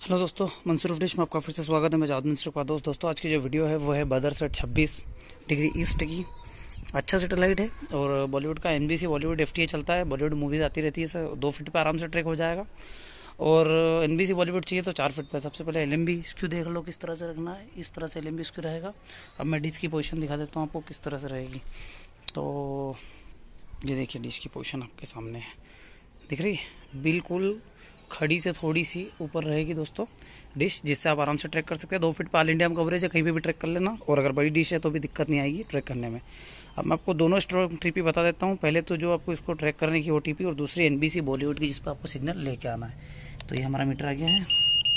Hello दोस्तों, Mansoor dish में आपका फिर से स्वागत है। मैं जावेद मंसूर का दोस्तों आज की जो वीडियो है वो है बदर सेट 26 डिग्री ईस्ट की। अच्छा सेटेलाइट है और बॉलीवुड का NBC बॉलीवुड FTA चलता है। बॉलीवुड मूवीज़ आती रहती है। सर 2 फीट पे आराम से ट्रैक हो जाएगा और NBC बॉलीवुड चाहिए तो 4 फीट पे। सबसे पहले LMB स्क्यू देख लो किस तरह से रखना है। इस तरह से LMB स्क्यू रहेगा। अब मैं डिश की पोजीशन दिखा देता हूँ आपको किस तरह से रहेगी। तो ये देखिए डिश की पोजीशन आपके सामने है, दिख रही है, बिल्कुल खड़ी से थोड़ी सी ऊपर रहेगी दोस्तों डिश, जिससे आप आराम से ट्रैक कर सकते हैं। 2 फीट पर ऑल इंडिया में कवरेज है, कहीं पे भी ट्रैक कर लेना। और अगर बड़ी डिश है तो भी दिक्कत नहीं आएगी ट्रैक करने में। अब मैं आपको दोनों स्ट्रोक TP बता देता हूँ। पहले तो जो आपको इसको ट्रैक करने की OTP और दूसरी NBC बॉलीवुड की, जिस पर आपको सिग्नल लेके आना है। तो ये हमारा मीटर आ गया है।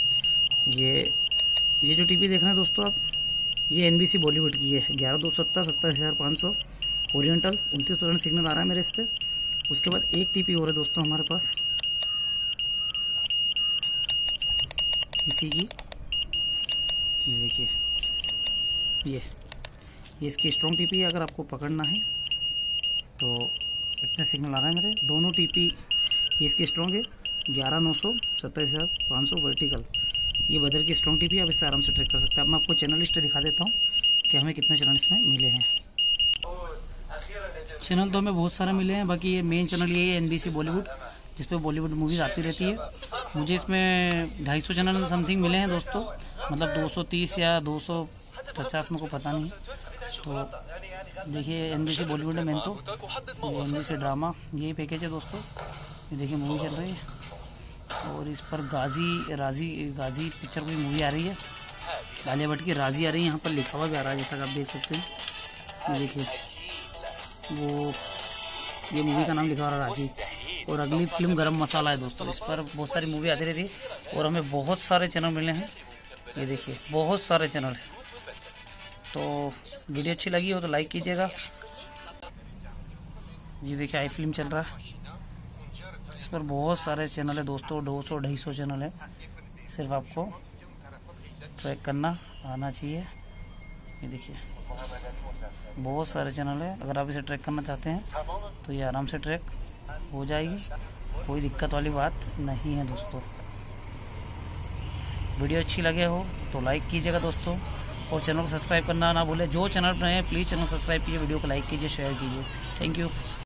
ये जो TP देख रहे हैं दोस्तों आप, ये NBC बॉलीवुड की है। 11270 70500 ओरिएंटल 29 सिग्नल आ रहा है मेरे इस पर। उसके बाद एक TP और है दोस्तों हमारे पास इसी की। ये देखिए ये इसकी स्ट्रॉन्ग TP है। अगर आपको पकड़ना है तो इतने सिग्नल आ रहा है मेरे। दोनों TP इसकी स्ट्रॉन्ग है। 11900 27500 वर्टिकल, ये बदर की स्ट्रॉन्ग TP है। अब इससे आराम से ट्रैक कर सकते हैं। अब मैं आपको चैनल लिस्ट दिखा देता हूँ कि हमें कितने चैनल इसमें मिले हैं। चैनल तो हमें बहुत सारे मिले हैं, बाकी ये मेन चैनल यही है NBC बॉलीवुड, जिस पे बॉलीवुड मूवीज़ आती रहती है। मुझे इसमें 250 चैनल समथिंग मिले हैं दोस्तों, मतलब 230 या 250 में को पता नहीं। तो देखिए NBC बॉलीवुड है मेन, तो ये NBC ड्रामा यही पैकेज है दोस्तों। ये देखिए मूवी चल रही है और इस पर गाजी पिक्चर की मूवी आ रही है। आलिया भट्ट की राजी आ रही है। यहाँ पर लिखा हुआ भी आ रहा है जैसा कि आप देख सकते हैं। ये देखिए ये मूवी का नाम लिखा हुआ है राजी। और अगली फिल्म गरम मसाला है दोस्तों। इस पर बहुत सारी मूवी आती रहती है और हमें बहुत सारे चैनल मिले हैं। ये देखिए बहुत सारे चैनल हैं। तो वीडियो अच्छी लगी हो तो लाइक कीजिएगा। ये देखिए आई फिल्म चल रहा है, इस पर बहुत सारे चैनल है दोस्तों। 200-250 चैनल है। सिर्फ आपको ट्रैक करना आना चाहिए। ये देखिए बहुत सारे चैनल है। अगर आप इसे ट्रैक करना चाहते हैं तो ये आराम से ट्रैक हो जाएगी, कोई दिक्कत वाली बात नहीं है दोस्तों। वीडियो अच्छी लगे हो तो लाइक कीजिएगा दोस्तों और चैनल को सब्सक्राइब करना ना भूलें। जो चैनल पर नए हैं प्लीज़ चैनल सब्सक्राइब कीजिए, वीडियो को लाइक कीजिए, शेयर कीजिए। Thank you.